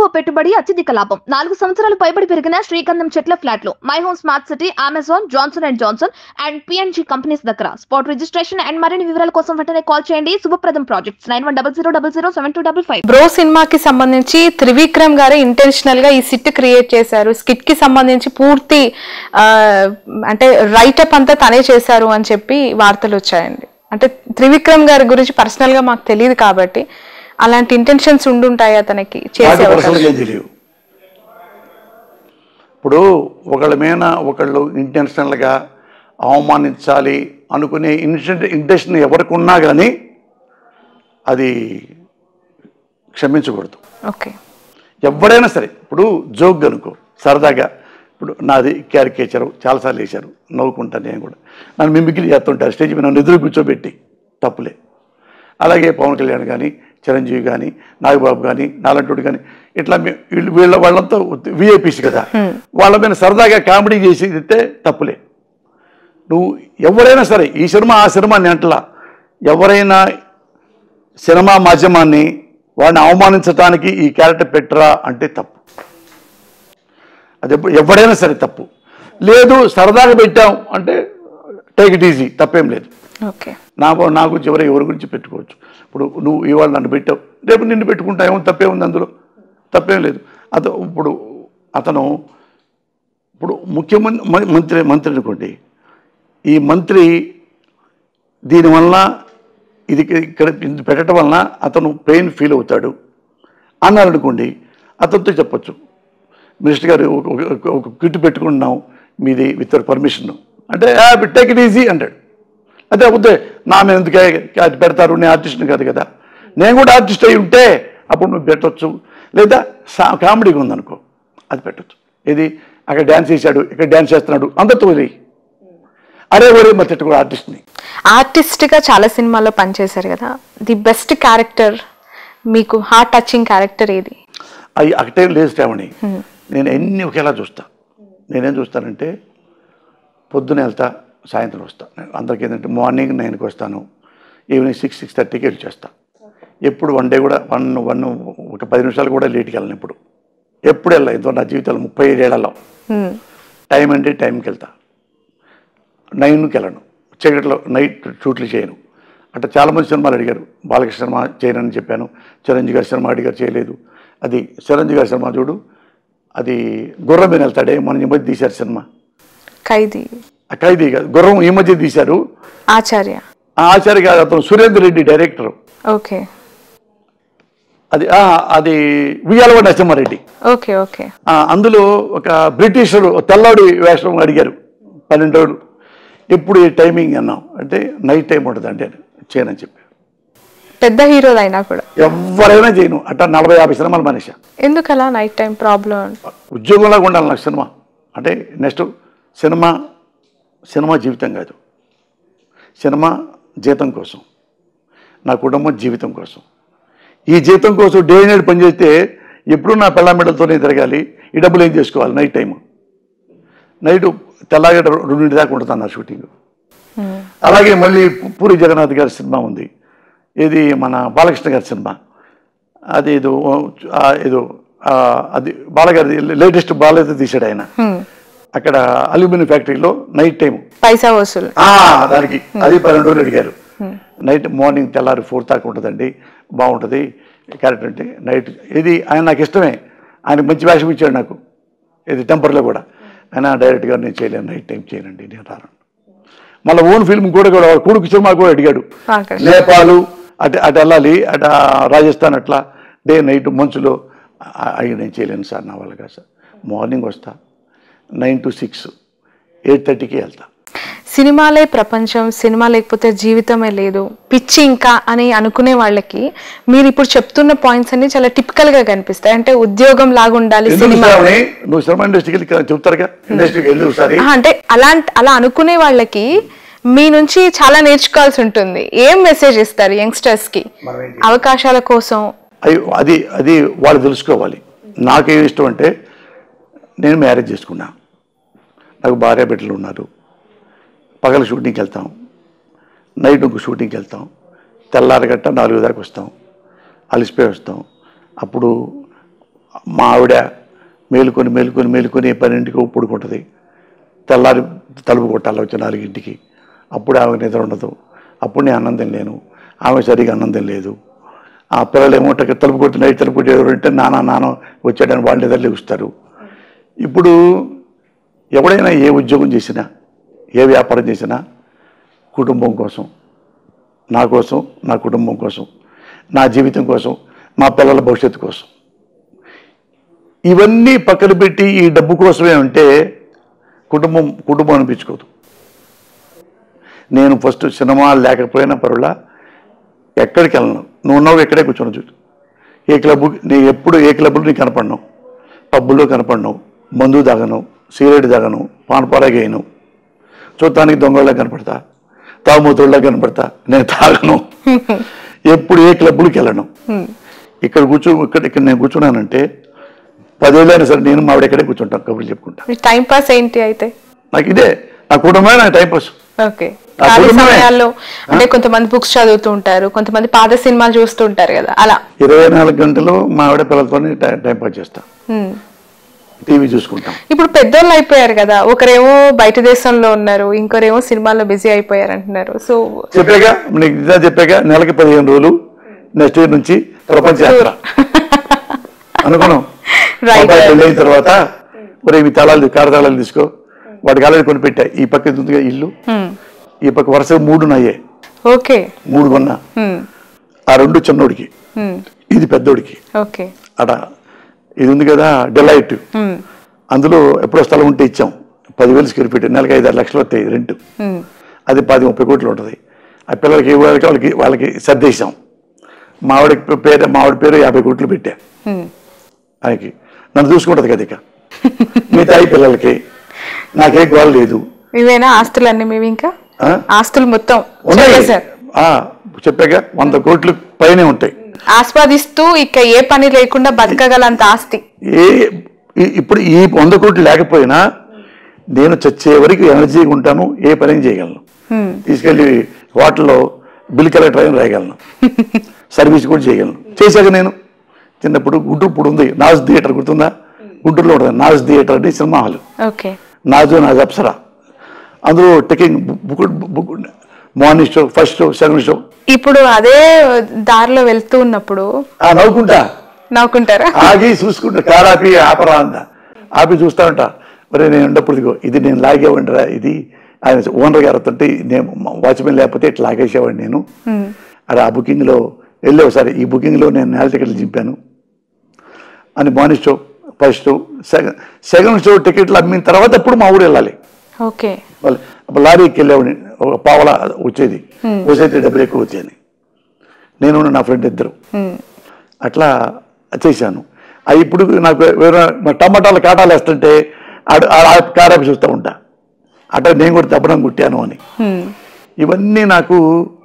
తక్కువ పెట్టుబడి అత్యధిక లాభం 4 సంవత్సరాలు పైబడి పెరిగిన శ్రీగంధం చెట్ల ఫ్లాట్లు My Home smart city Amazon Johnson and Johnson and P N G companies దగ్గర స్పాట్ రిజిస్ట్రేషన్ అండ్ మరిన్ని వివరాల కోసం వెంటనే కాల్ చేయండి. శుభప్రదం ప్రాజెక్ట్స్ 9100007225. బ్రో సినిమాకి సంబంధించి త్రివిక్రమ్ గారు ఇంటెన్షనల్ గా ఈ సిట్ క్రియేట్ చేశారు. స్కిట్ కి సంబంధించి పూర్తి అంటే రైటప్ అంతా తనే చేశారు అని చెప్పి వార్తలు వచ్చాయండి. అంటే త్రివిక్రమ్ గారి గురించి పర్సనల్ గా మాకు తెలియదు కాబట్టి అలాంటి ఇంటెన్షన్స్ ఉండుంటాయి అతనికి చేసే. ఇప్పుడు ఒకళ్ళ మీద ఒకళ్ళు ఇంటెన్షనల్గా అవమానించాలి అనుకునే ఇంటెన్షన్ ఎవరికి ఉన్నా కానీ అది క్షమించకూడదు. ఓకే, ఎవరైనా సరే. ఇప్పుడు జోక్ అనుకో, సరదాగా ఇప్పుడు నాది క్యారికేచరు చాలాసార్లు వేశారు, నవ్వుకుంటాను నేను కూడా. నన్ను మిమిక్రీ చేస్తుంటారు స్టేజ్ మీద, నన్ను ఎదురు కూర్చోబెట్టి, తప్పులే. అలాగే పవన్ కళ్యాణ్ కానీ, చిరంజీవి కానీ, నాగబాబు కానీ, నాలంటోడు కానీ, ఇట్లా వాళ్ళంతా విఐపీస్ కదా, వాళ్ళ మీద సరదాగా కామెడీ చేసి ఇస్తే తప్పులే. నువ్వు ఎవరైనా సరే, ఈ సినిమా ఆ సినిమా అంటలా, ఎవరైనా సినిమా మాధ్యమాన్ని వాడిని అవమానించడానికి ఈ క్యారెక్టర్ పెట్టరా అంటే తప్పు. అది ఎవరైనా సరే తప్పు. లేదు సరదాగా పెట్టాం అంటే టేక్ ఇట్ ఈజీ, తప్పేం లేదు. నా గురించి ఎవరి గురించి పెట్టుకోవచ్చు. ఇప్పుడు నువ్వు ఇవాళ నన్ను పెట్టావు, రేపు నిన్ను పెట్టుకుంటా, ఏమో తప్పే ఉంది, అందులో తప్పేం లేదు. అతను ఇప్పుడు మంత్రి అనుకోండి, ఈ మంత్రి దీనివల్ల ఇది ఇక్కడ పెట్టడం వలన అతను పెయిన్ ఫీల్ అవుతాడు అన్నారు అనుకోండి, అతనితో చెప్పచ్చు, మినిస్టర్ గారు ఒక కిట్ పెట్టుకుంటున్నాం మీది విత్ పర్మిషన్ అంటే టేక్ ఇట్ ఈజీ అంటాడు. అదే వద్దే నా మీద ఎందుకు అది పెడతారు, నేను ఆర్టిస్ట్ని కాదు కదా, నేను కూడా ఆర్టిస్ట్ అయి ఉంటే అప్పుడు నువ్వు పెట్టవచ్చు. లేదా కామెడీగా ఉందనుకో, అది పెట్టచ్చు. ఇది అక్కడ డ్యాన్స్ చేశాడు, ఇక్కడ డ్యాన్స్ చేస్తున్నాడు, అందరితో వదిలి అరే ఒరే మరి తిట్టు కూడా ఆర్టిస్ట్ని. ఆర్టిస్ట్గా చాలా సినిమాల్లో పనిచేశారు కదా, ది బెస్ట్ క్యారెక్టర్ మీకు హార్ట్ టచింగ్ క్యారెక్టర్ ఏది? అవి ఒకటే లేదు శ్రావణి, నేను ఎన్ని ఒకేలా చూస్తా. నేనేం చూస్తానంటే పొద్దున వెళ్తా, సాయంత్రం వస్తా. అందరికీ ఏంటంటే మార్నింగ్ 9కి వస్తాను, ఈవినింగ్ 6-6:30కి వెళ్ళి చేస్తా. ఎప్పుడు వన్ డే కూడా ఒక 10 నిమిషాలు కూడా లేట్కి వెళ్ళను. ఎప్పుడు వెళ్ళా, ఎంతో నా జీవితంలో 35 ఏళ్లలో టైం అంటే టైంకి వెళ్తా. 9కి వెళ్ళను, చీకట్లో నైట్ షూట్లు చేయను. అట్లా చాలామంది సినిమాలు అడిగారు, బాలకృష్ణ సినిమా చేయనని చెప్పాను, చిరంజీవి గారి సినిమా అడిగారు, చేయలేదు. అది చిరంజీవి గారి సినిమా చూడు, అది గుర్రం మీద వెళ్తాడే, మన ఈ మధ్య తీశారు సినిమా ఖైదీ కాదు, గుర్రం ఈ మధ్య తీశారు, ఆచార్య కాదు, అతను సురేందర్ రెడ్డి డైరెక్టర్. ఓకే, అది విజయవాడ నరసింహారెడ్డి. అందులో ఒక బ్రిటిషరు తెల్లవాడి వేషం అడిగారు 12 రోజులు, ఎప్పుడు ఈ టైమింగ్ అన్నాం అంటే నైట్ టైం ఉంటుంది అంటే చేయనని చెప్పారు. పెద్ద హీరోలు అయినా కూడా ఎవరైనా చేయను. అట్లా 40-50 సినిమాలు మనిషి. ఎందుకలా నైట్ టైం ప్రాబ్లం? ఉద్యోగంలాగా ఉండాలి నాకు సినిమా అంటే. నెక్స్ట్ సినిమా జీవితం కాదు, సినిమా జీతం కోసం, నా కుటుంబం జీవితం కోసం. ఈ జీతం కోసం డే నైట్ పనిచేస్తే ఎప్పుడు నా పెళ్ళ మెడలతోనే తిరగాలి, ఈ డబ్బులు ఏం చేసుకోవాలి? నైట్ టైము, నైట్ తెల్లగడ 2 దాకా ఉంటుంది నా షూటింగ్. అలాగే మళ్ళీ పూరి జగన్నాథ్ గారి సినిమా ఉంది, ఇది మన బాలకృష్ణ గారి సినిమా, అది ఏదో అది బాలగారి లేటెస్ట్ బాలైతే తీశాడు ఆయన. అక్కడ అల్యూమినియం ఫ్యాక్టరీలో నైట్ టైం పైసా వసూలు, దానికి అది 12 రోజులు అడిగారు. నైట్ మార్నింగ్ తెల్లారి 4 దాకా ఉంటుందండి, బాగుంటుంది క్యారెక్టర్ అంటే. నైట్ ఇది ఆయన నాకు ఇష్టమే, ఆయన మంచి వేషం ఇచ్చాడు నాకు, ఇది టెంపర్లో కూడా. ఆయన డైరెక్ట్గా నేను చేయలేను, నైట్ టైం చేయనండి, నేను రాను. మళ్ళీ ఓన్ ఫిల్మ్ కూడా కొడుకు సినిమా కూడా అడిగాడు, నేపాలు అటు వెళ్ళాలి, అటు రాజస్థాన్, అట్లా డే నైట్ మంచులో. అవి నేను చేయలేను సార్, నా వల్ల కాదు సార్. మార్నింగ్ వస్తా 9 to 6, 8:30కి వెళ్తా. సినిమాలే ప్రపంచం, సినిమా లేకపోతే జీవితమే లేదు, పిచ్చి ఇంకా అని అనుకునే వాళ్ళకి మీరు ఇప్పుడు చెప్తున్న పాయింట్స్ అన్ని చాలా టిపికల్ గా కనిపిస్తాయి. అంటే ఉద్యోగం లాగా ఉండాలి సినిమా, అంటే అలా అనుకునే వాళ్ళకి మీ నుంచి చాలా నేర్చుకోవాల్సి ఉంటుంది. ఏం మెసేజ్ ఇస్తారు యంగ్స్టర్స్ కి అవకాశాల కోసం? అది వాళ్ళు తెలుసుకోవాలి. నాకేం ఇష్టం అంటే, నేను మ్యారేజ్ చేసుకున్నా, నాకు భార్య బిడ్డలు ఉన్నారు, పగల షూటింగ్కి వెళ్తాం, నైట్ ఇంకో షూటింగ్కి వెళ్తాం, తెల్లారగట్ట 4 దాకా వస్తాం, అలసిపోయి వస్తాం. అప్పుడు మా ఆవిడ మేలుకొని 12కి పడుకుంటుంది. తెల్లారి తలుపు కొట్టాలి వచ్చి 4ంటికి. అప్పుడు ఆమె నిద్ర ఉండదు. అప్పుడు నేను అన్నం తినలేను, ఆమె సరిగా అన్నం తినలేదు. ఆ పిల్లలు ఏమో తలుపు కొట్టి నైట్ తలుపు కొట్టి ఎవరంటే నాన్న వచ్చాడని వాళ్ళు నిద్ర లేస్తారు. ఇప్పుడు ఎవడైనా ఏ ఉద్యోగం చేసినా, ఏ వ్యాపారం చేసినా కుటుంబం కోసం, నా కోసం, నా కుటుంబం కోసం, నా జీవితం కోసం, మా పిల్లల భవిష్యత్తు కోసం, ఇవన్నీ పక్కన పెట్టి ఈ డబ్బు కోసమే ఉంటే కుటుంబం అనిపించుకోదు. నేను ఫస్ట్ సినిమా లేకపోయినా పరులా ఎక్కడికి వెళ్ళను, నువ్వు ఉన్నావు ఇక్కడే కూర్చొని చూడు. నేను ఎప్పుడు ఏ క్లబ్లో నీకు కనపడినావు, పబ్బుల్లో కనపడినావు, మందు తాగను, సిగరెట్ తాగను, పానపాలగేయను, చూడటానికి దొంగళ్ళ కనపడతా, తాగుమూతుళ్ళ కనపడతా, నేను తాగను. ఎప్పుడు ఏ క్లబ్లోకి వెళ్ళను. ఇక్కడ నేను కూర్చున్నానంటే 10 ఏళ్ళైనా సరే నేను మావిడ ఎక్కడే కూర్చుంటాను, కబుర్లు చెప్పుకుంటా. టైం పాస్ ఏంటి అయితే? నాకు ఇదే, నా కుటుంబమే నాకు టైం పాస్. ఓకే. ఖాళీ సమయాల్లో అంటే కొంతమంది బుక్స్ చదువుతూ ఉంటారు, కొంతమంది పాత సినిమాలు చూస్తూ ఉంటారు కదా, అలా 24 గంటలు మా ఆవిడ పిల్లలతోనే టైం పాస్ చేస్తా, టీవీ చూసుకుంటాం. ఇప్పుడు పెద్దోళ్ళు అయిపోయారు కదా, ఒకరేమో బయట దేశంలో ఉన్నారు, ఇంకొరేమో సినిమాల్లో బిజీ అయిపోయారు అంటున్నారు. సో చెప్పాక నెలకి 15 రోజులు నెక్స్ట్ ఇయర్ నుంచి ప్రపంచ యాత్ర అనుకున్నాం. అయిన తర్వాత మీ కారు తాళాలు తీసుకో, వాటికి ఆల్రెడీ కొనిపెట్టా. ఈ పక్క ఉందిగా ఇల్లు, ఈ పక్క వరుసగా 3 అయ్యాయి. ఓకే, 3 కొన్నా. ఆ 2 చిన్నోడికి, ఇది పెద్దోడికి. అట ఇది ఉంది కదా డెలైట్, అందులో ఎప్పుడో స్థలం ఉంటే ఇచ్చాం. 10,000 స్క్వేర్ ఫీట్, నెలకి 5-6 లక్షలు వస్తాయి రెంట్. అది 10-30 కోట్లు ఉంటుంది. ఆ పిల్లలకి వాళ్ళకి సర్దేశాం. మావిడ పేరు 50 కోట్లు పెట్టా. ఆయనకి నన్ను చూసుకుంటుంది కదా. ఇక మిగతా పిల్లలకి నాకేం గోల లేదు. ఇవేనా ఆస్తులన్నీ మీవి? ఇంకా ఆస్తులు మొత్తం చెప్పాక 100 కోట్లు పైనే ఉంటాయి. ఆస్వాదిస్తూ ఇక ఏ పని లేకుండా బతకగలంత ఆస్తి. ఇప్పుడు ఈ 100 కోట్లు లేకపోయినా నేను చచ్చే వరకు ఎనర్జీగా ఉంటాను, ఏ పని చేయగలను. తీసుకెళ్ళి హోటల్లో బిల్ కలెక్టర్ అయిన రాయగలను, సర్వీస్ కూడా చేయగలను. చేశాక నేను చిన్నప్పుడు గుంటూరు ఉంది నాజ్ థియేటర్, గుర్తుందా? గుంటూరులో ఉంటుంది నాజ్ థియేటర్ అంటే సినిమా హాల్. నాజ్ అప్సరా, అందులో టెకింగ్ బుక్ morning show, first show, second show. ఇప్పుడు అదే దారిలో వెళ్తూ ఉన్నప్పుడు నవ్వుకుంటారా? ఆగి చూసుకుంటా, కార్ ఆపి ఆపరా అంట, ఆపి చూస్తా ఉంటా. మరి నేను ఉండప్పుడు ఇది నేను లాగేవండిరా, ఇది ఆయన ఓనర్ గారు అంటే నేను వాచ్మెన్ లేకపోతే ఇట్లా లాగేసేవాడిని నేను. అరే ఆ బుకింగ్లో వెళ్ళే ఒకసారి, ఈ బుకింగ్లో నేను నేల టికెట్లు చింపాను అని. Morning show, first show, second show టికెట్లు అమ్మిన తర్వాత అప్పుడు మా ఊరు వెళ్ళాలి. అప్పుడు లారీకి వెళ్ళేవాడిని, ఒక పావలా వచ్చేది, వచ్చేది డబ్బులు ఎక్కువ వచ్చేది. నేను నా ఫ్రెండ్ ఇద్దరు అట్లా చేశాను. అవి ఇప్పుడు నాకు టమాటాలు కాటాలు వేస్తుంటే కారాపి చూస్తూ ఉంటా, అట్లా నేను కూడా తప్పడం కుట్టాను అని. ఇవన్నీ నాకు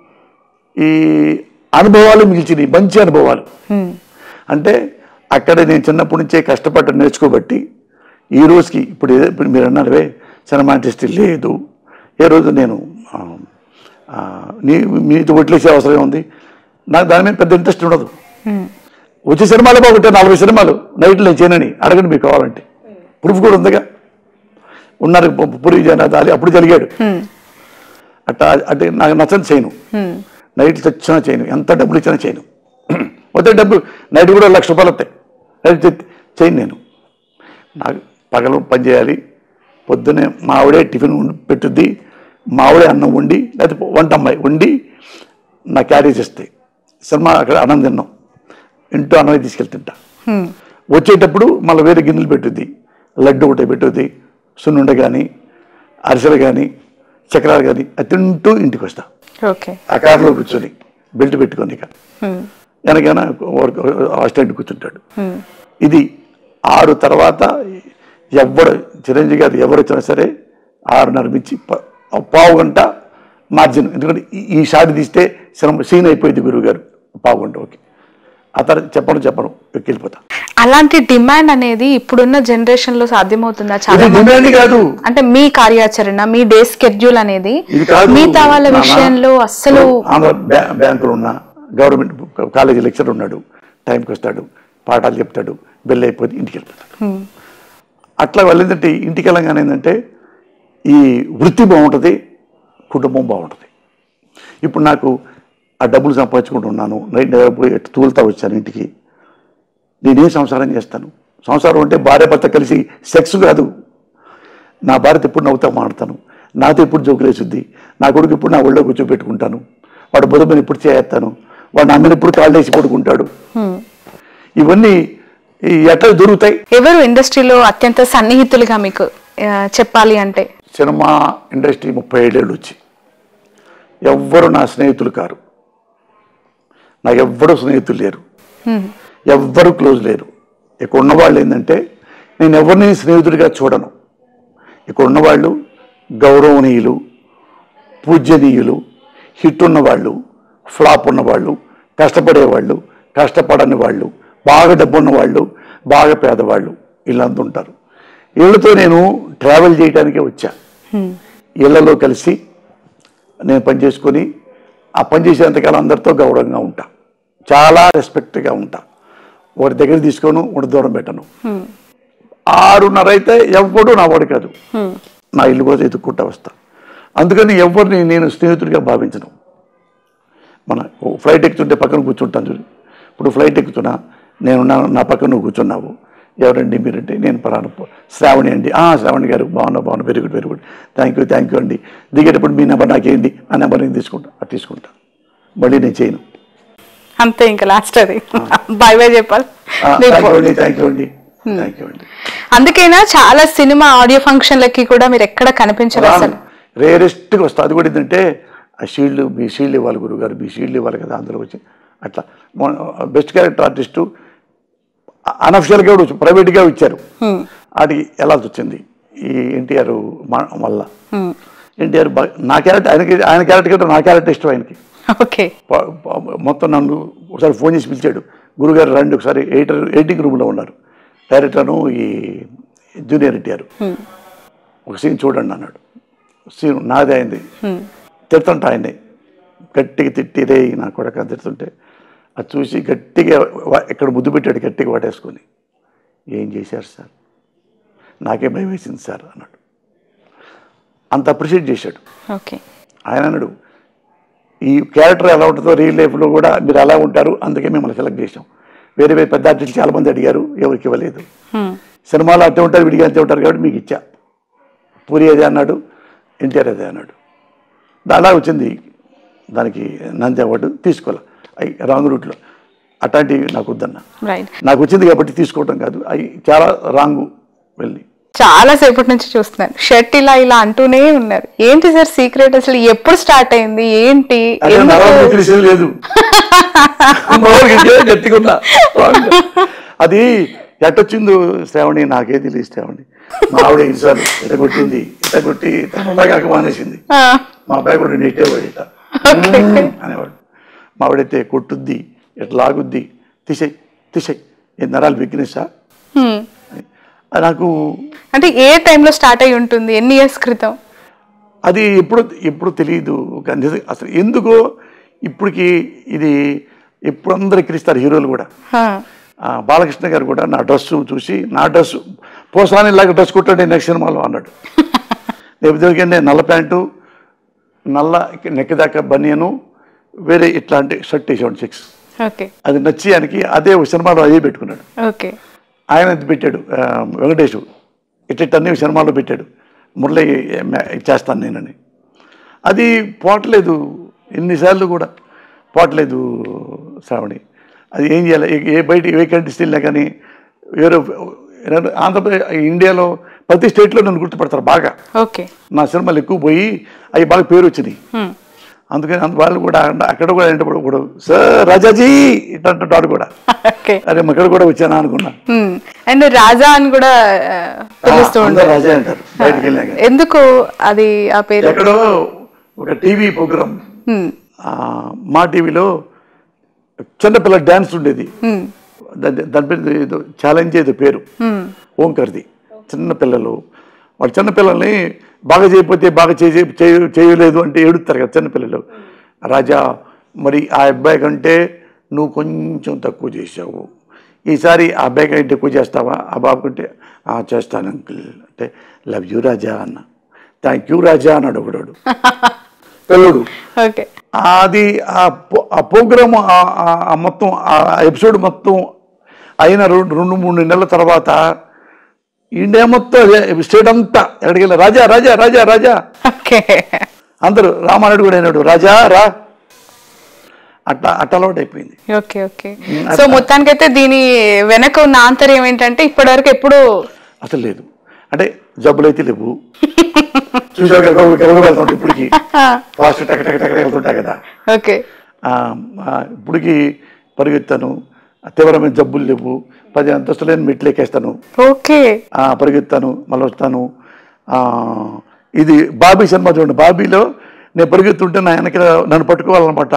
ఈ అనుభవాలు మిగిల్చినవి, మంచి అనుభవాలు. అంటే అక్కడ నేను చిన్నప్పటి నుంచే కష్టపడ్డ నేర్చుకోబట్టి ఈ రోజుకి ఇప్పుడు మీరు అన్నారువే సినిమా ఇండస్ట్రీ లేదు, ఏ రోజు నేను మీతో వడ్లేసే అవసరం ఉంది. నాకు దాని మీద పెద్ద ఇంట్రెస్ట్ ఉండదు. వచ్చే సినిమాలు బాగుంటే 40 సినిమాలు నైట్లు నేను చేయనని అడగండి మీకు కావాలంటే, ప్రూఫ్ కూడా ఉందిగా. ఉన్నారు పూరి జగన్నాథ్ అప్పుడు జరిగాడు. అట్లా అంటే నాకు నచ్చని చేయను, నైట్లు తెచ్చినా చేయను, ఎంత డబ్బులు ఇచ్చినా చేయను. వస్తే డబ్బులు నైట్ కూడా 1,00,000 రూపాయలు వస్తాయి, నైట్ చేయను నేను. నాకు పగలు పని చేయాలి. పొద్దునే మా ఆవిడే టిఫిన్ పెట్టుద్ది, మా ఆవిడే అన్నం వండి, లేకపోతే వంట అమ్మాయి వండి నా క్యారేజ్ ఇస్తాయి. సినిమా అక్కడ అన్నం తిన్నాం, ఇంట్లో అన్నం తీసుకెళ్ళి తింటా. వచ్చేటప్పుడు మళ్ళీ వేరే గిన్నెలు పెట్టుద్ది, లడ్డు ఒకటి పెట్టుద్ది, సున్నుండ కానీ అరిసెలు కానీ చక్రాలు కానీ అది తింటూ ఇంటికి వస్తా. ఆ కార్లో కూర్చొని బెల్ట్ పెట్టుకొని, ఇక వెనకైనా అసిస్టెంట్ కూర్చుంటాడు. ఇది 6 తర్వాత ఎవరు చిరంజీవి గారు ఎవరు వచ్చినా సరే 6:30 నుంచి పావు గంట మార్జిన్. ఎందుకంటే ఈ షాట్ తీస్తే సీన్ అయిపోయింది గురువు గారు, పావు గంట ఓకే, ఆ తర్వాత చెప్పను వెళ్ళిపోతా. అలాంటి డిమాండ్ అనేది ఇప్పుడున్న జనరేషన్ లో సాధ్యమవుతుందా? చాలా డిమాండ్ కాదు, అంటే మీ కార్యాచరణ, మీ డే స్కెడ్యూల్ అనేది మిగతా వాళ్ళ విషయంలో అస్సలు. ఆంధ్ర బ్యాంకులో ఉన్న గవర్నమెంట్ కాలేజీ లెక్చర్ ఉన్నాడు, టైంకి వస్తాడు, పాఠాలు చెప్తాడు, బెల్ అయిపోతే ఇంటికి వెళ్ళిపోతాను. అట్లా వెళ్ళిందంటే ఇంటికి వెళ్ళగానే ఏంటంటే ఈ వృత్తి బాగుంటుంది, కుటుంబం బాగుంటుంది. ఇప్పుడు నాకు ఆ డబ్బులు సంపాదించుకుంటున్నాను, నైట్ తూలుతా వచ్చాను ఇంటికి. నేనేం సంసారం చేస్తాను? సంసారం అంటే భార్య భర్త కలిసి సెక్స్ కాదు. నా భార్యతో ఎప్పుడు నవ్వుతా మాడతాను, నాతో ఎప్పుడు జోకులు వేసుద్ది, నా కొడుకు ఇప్పుడు నా ఒళ్ళో కూర్చోబెట్టుకుంటాను, వాడు బుధమని ఎప్పుడు చేస్తాను, వాడు నా మీద ఎప్పుడు కాళ్ళు వేసి పడుకుంటాడు. ఇవన్నీ ఎట్లా దొరుకుతాయి? ఎవరు ఇండస్ట్రీలో అత్యంత సన్నిహితులుగా మీకు చెప్పాలి అంటే? సినిమా ఇండస్ట్రీ 35 ఏళ్ళు వచ్చి ఎవ్వరు నా స్నేహితులు కారు. నాకు ఎవ్వరు స్నేహితులు లేరు, ఎవ్వరు క్లోజ్ లేరు. ఇక్కడ ఉన్నవాళ్ళు ఏంటంటే నేను ఎవరిని స్నేహితుడిగా చూడను. ఇక్కడ ఉన్నవాళ్ళు గౌరవనీయులు, పూజ్యనీయులు, హిట్ ఉన్నవాళ్ళు, ఫ్లాప్ ఉన్నవాళ్ళు, కష్టపడేవాళ్ళు, కష్టపడని వాళ్ళు, బాగా డబ్బు ఉన్నవాళ్ళు, బాగా పేదవాళ్ళు, వీళ్ళంతా ఉంటారు. వీళ్ళతో నేను ట్రావెల్ చేయడానికే వచ్చా. వీళ్ళలో కలిసి నేను పనిచేసుకొని ఆ పనిచేసేంతకాలం అందరితో గౌరవంగా ఉంటా, చాలా రెస్పెక్ట్గా ఉంటా. ఒకటి దగ్గర తీసుకోను, ఒకటి దూరం పెట్టను. 6:30 అయితే ఎవడు నా వాడు కాదు, నా ఇల్లు కోసం ఎత్తుక్కుంటా వస్తా. అందుకని ఎవరిని నేను స్నేహితుడిగా భావించను. మన ఫ్లైట్ ఎక్కుతుంటే పక్కన కూర్చుంటాను చూడు. ఇప్పుడు ఫ్లైట్ ఎక్కుతున్నా, నేను నా పక్కన నువ్వు కూర్చున్నావు, ఎవరండి మీరంటే నేను పలానా శ్రావణి అండి. శ్రావణి గారు బాగున్నా, వెరీ గుడ్ థ్యాంక్ యూ అండి. దిగేటప్పుడు మీ నెంబర్ నాకేంది, ఆ నెంబర్ నేను తీసుకుంటా. మళ్ళీ నేను చేయను, అంతే. ఇంకా లాస్ట్ అది బై బై చెప్పాలి. థ్యాంక్ యూ అండి. అందుకైనా చాలా సినిమా ఆడియో ఫంక్షన్లకి కూడా మీరు ఎక్కడ కనిపించరు అసలు. రేరెస్ట్గా వస్తా. అది కూడా ఏంటంటే ఆ షీల్డ్, మీ షీల్డ్ ఇవ్వాలి గురుగారు, మీ షీల్డ్ ఇవ్వాలి కదా, అందులో వచ్చి అట్లా. బెస్ట్ క్యారెక్టర్ ఆర్టిస్టు అనఫిషియల్గా కూడా ప్రైవేట్గా ఇచ్చారు. వాటికి వెళ్ళాల్సి వచ్చింది. ఈ ఎన్టీఆర్ వల్ల. ఎన్టీఆర్ నా క్యారెక్టర్ ఆయన క్యారెక్టర్ కంటే నా క్యారెక్టర్ ఇష్టం ఆయనకి. ఓకే. మొత్తం నన్ను ఒకసారి ఫోన్ చేసి పిలిచాడు, గురుగారు రండి ఒకసారి ఎడిటింగ్ రూమ్లో ఉన్నారు డైరెక్టర్ను ఈ జూనియర్ ఎన్టీఆర్, ఒక సీన్ చూడండి అన్నాడు. సీన్ నాదే అయింది, తిడుతుంటా ఆయన్ని గట్టిగా తిట్టి రే నా కొడుకు తిడుతుంటే అది చూసి గట్టిగా ఇక్కడ ముద్దు పెట్టాడు, గట్టిగా వాటేసుకొని. ఏం చేశారు సార్, నాకే భయం వేసింది సార్ అన్నాడు. అంత అప్రిషియేట్ చేశాడు. ఓకే. ఆయన అన్నాడు, ఈ క్యారెక్టర్ ఎలా ఉంటుందో రియల్ లైఫ్లో కూడా మీరు ఎలా ఉంటారు, అందుకే మిమ్మల్ని సెలెక్ట్ చేసాం. వేరే పెద్ద ఆర్టిస్టులు చాలామంది అడిగారు, ఎవరికి ఇవ్వలేదు. సినిమాలో అట్టే ఉంటారు, విడిగా అంతే ఉంటారు కాబట్టి మీకు ఇచ్చా. పూరి అదే అన్నాడు, ఎన్టీఆర్ అదే అన్నాడు. అలా వచ్చింది. దానికి నంది అవార్డు తీసుకోవాలి, అవి రాంగ్ రూట్లో. అట్లాంటివి నాకు వద్దన్నా. నాకు వచ్చింది కాబట్టి తీసుకోవటం కాదు, అవి చాలా రాంగ్ వెళ్ళి. చాలా సేపటి నుంచి చూస్తున్నాను, షర్ట్ ఇలా అంటూనే ఉన్నారు. ఏంటి సార్ సీక్రెట్, అసలు ఎప్పుడు స్టార్ట్ అయింది, ఏంటి? లేదు గట్టిగా అది ఎట్టొచ్చిందో శ్రావణి నాకే తెలియదు. శ్రావణి మా ఆవిడ ఈసారి ఎట్టగొట్టింది, ఎట్టగొట్టి తనలాగాక మానేసింది. మా అబ్బాయి కూడా నెట్టేవాడు ఇట్లా అనేవాడు. మా ఆవిడైతే కొట్టుద్ది, ఎట్లా లాగుద్ది, తీసేయి ఏ నరాలు బిగ్గినెస్సా. నాకు అంటే ఏ టైంలో స్టార్ట్ అయి ఉంటుంది, ఎన్ని ఇయర్స్ క్రితం? అది ఎప్పుడు తెలియదు అసలు. ఎందుకో ఇప్పటికి ఇది ఎప్పుడు అందరు ఎక్కిరిస్తారు హీరోలు కూడా. బాలకృష్ణ గారు కూడా నా డ్రెస్సు చూసి, నా డ్రెస్సు పోసాని లాగా డ్రెస్ కుట్టాడు నెక్స్ట్ సినిమాలో అన్నాడు. లేకపోతే నల్ల ప్యాంటు, నల్ల నెక్ దాకా బనియను, వేరే ఇట్లాంటి షర్ట్ వేసేవాడు చెక్స్. అది నచ్చి ఆయనకి అదే సినిమాలో అదే పెట్టుకున్నాడు. ఆయన పెట్టాడు వెంకటేష్, ఇట్లన్నీ సినిమాలో పెట్టాడు, మురళి చేస్తాను నేనని. అది పోవట్లేదు, ఎన్నిసార్లు కూడా పోవట్లేదు శ్రావణి. అది ఏం చేయాలి, బయట ఏ కంట్రీస్ వెళ్ళినా కానీ వేరే ఆంధ్రప్రదేశ్ ఇండియాలో ప్రతి స్టేట్లో నన్ను గుర్తుపడతారు బాగా. నా సినిమాలు ఎక్కువ పోయి అవి బాగా పేరు వచ్చినాయి. అందుకని వాళ్ళు కూడా అక్కడ కూడా ఏంటప్పుడు సార్ రాజాజీ ఇట్లా అంటాడు కూడా. అరే అక్కడ కూడా వచ్చానా అనుకున్నా. అండ్ రాజా అని కూడా రాజా అంటారు బయటకు వెళ్ళాక. ఎందుకు అది ఆ పేరు? ఎక్కడో ఒక టీవీ ప్రోగ్రామ్, మా టీవీలో చిన్నపిల్ల డాన్స్ ఉండేది, దాని పేరు ఏదో ఛాలెంజ్ ఏదో పేరు, ఓంకర్ది. చిన్నపిల్లలు వాడు చిన్నపిల్లల్ని బాగా చేయకపోతే బాగా చేయలేదు అంటే ఏడుస్తారు కదా చిన్నపిల్లలు. రాజా మరి ఆ అబ్బాయి కంటే నువ్వు కొంచెం తక్కువ చేసావు, ఈసారి ఆ అబ్బాయి కంటే ఎక్కువ చేస్తావా, ఆ బాబు కంటే చేస్తాను అంకుల్ అంటే లవ్ యూ రాజా అన్న. థ్యాంక్ యూ రాజా అన్నాడు ఒకడు పిల్లడు. అది ఆ ప్రోగ్రామ్ మొత్తం ఆ ఎపిసోడ్ మొత్తం అయిన 2-3 నెలల తర్వాత ఇండియా మొత్తం స్టేట్ అంతా ఎక్కడికి వెళ్ళి రాజా రాజా రాజా రాజా అందరూ రామానాయుడు కూడా అయినాడు రాజా రా అట్లా అలవాటు అయిపోయింది. Okay okay. సో మొత్తానికైతే దీని వెనక ఉన్న ఆంతర్యం ఏంటంటే ఇప్పటి వరకు ఎప్పుడు అసలు లేదు. అంటే జబ్బులు అయితే లేవు, చూసాక ఇప్పటికి ఫాస్ట్ టక్ టక్ టక్ వెళ్తుంటా కదా. ఓకే. ఇప్పటికి పరిగెత్తాను, తీవ్రమైన జబ్బులు లేవు, 10 అంతస్తులైన మెట్లు ఎక్కేస్తాను. ఓకే. పరిగెత్తాను, మళ్ళీ వస్తాను. ఇది బాబీ సినిమా చూడండి, బాబీలో నేను పరిగెత్తుంటే నా వెనక నన్ను పట్టుకోవాలన్నమాట.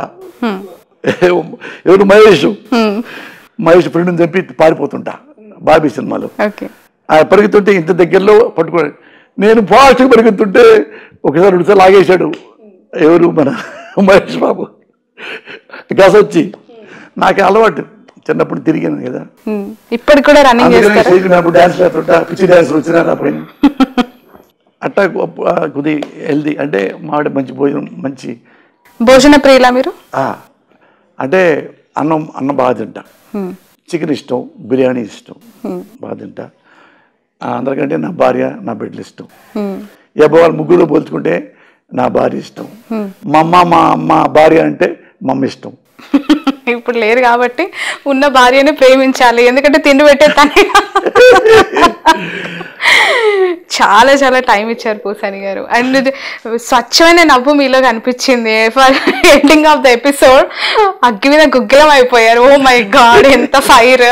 ఎవరు మహేష్ ఫ్రెండ్ని చంపి పారిపోతుంటా బాబీ సినిమాలో. పరిగెత్తుంటే ఇంత దగ్గరలో పట్టుకో, నేను ఫాస్ట్గా పరిగెత్తుంటే ఒకసారి 2 సార్లు ఆగేశాడు ఎవరు మన మహేష్ బాబు. గస వచ్చి నాకు అలవాటు, చిన్నప్పుడు తిరిగాను కదా, ఇప్పటికి కూడా రన్నింగ్ చేస్తాను, డాన్స్ వేస్తుంటా, పిచ్చి డాన్స్ వచ్చినా నా పైన. అట్టా కొద్ది హెల్దీ, అంటే మావిడ మంచి భోజనం, మంచి భోజన ప్రియులా మీరు? అంటే అన్నం బాగా తింటా, చికెన్ ఇష్టం, బిర్యానీ ఇష్టం, బాగా తింటా. అందరికంటే నా భార్య, నా బిడ్డలు ఇష్టం. వాళ్ళు ముగ్గురు పోల్చుకుంటే నా భార్య ఇష్టం. మా అమ్మ భార్య అంటే మా అమ్మ ఇష్టం. ఇప్పుడు లేరు కాబట్టి ఉన్న భార్యని ప్రేమించాలి, ఎందుకంటే తిండి పెట్టేస్తాను. చాలా చాలా టైం ఇచ్చారు పోసాని గారు. అండ్ స్వచ్ఛమైన నవ్వు మీలో కనిపించింది. For ending of the episode అగ్గి మీద గుగ్గిలం అయిపోయారు. ఓ మై గాడ్, ఎంత ఫైర్!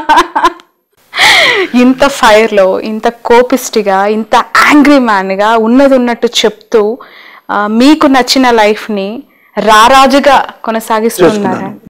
ఇంత ఫైర్లో, ఇంత కోపిస్టిగా, ఇంత యాంగ్రీ మ్యాన్గా ఉన్నది ఉన్నట్టు చెప్తూ మీకు నచ్చిన లైఫ్ని రారాజుగా కొనసాగిస్తున్నారు.